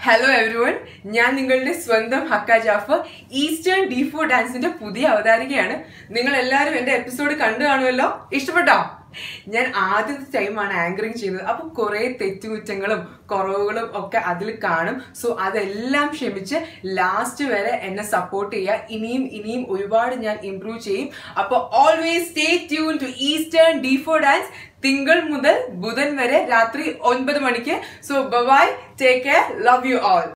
Hello everyone, ഞാൻ നിങ്ങളുടെ സ്വന്തം ഹക്ക ജാഫർ ഈസ്റ്റേൺ D4 ഡാൻസിന്റെ പുതിയ അവതാരികയാണ്. നിങ്ങൾ എല്ലാവരും എൻ്റെ എപ്പിസോഡ് കണ്ടു കാണുമല്ലോ. ഇഷ്ടപ്പെട്ടോ? ഞാൻ ആദ്യത്തെ ടൈമാണ് ആങ്കറിങ് ചെയ്യുന്നത്. അപ്പോൾ കുറേ തെറ്റുകുറ്റങ്ങളും കുറവുകളും ഒക്കെ അതിൽ കാണും. സോ അതെല്ലാം ക്ഷമിച്ച് ലാസ്റ്റ് വരെ എന്നെ സപ്പോർട്ട് ചെയ്യുക. ഇനിയും ഒരുപാട് ഞാൻ ഇംപ്രൂവ് ചെയ്യും. അപ്പോൾ always stay tuned to Eastern D4 dance. തിങ്കൾ മുതൽ ബുധൻ വരെ രാത്രി 9 മണിക്ക്. So bye, take care, love you all.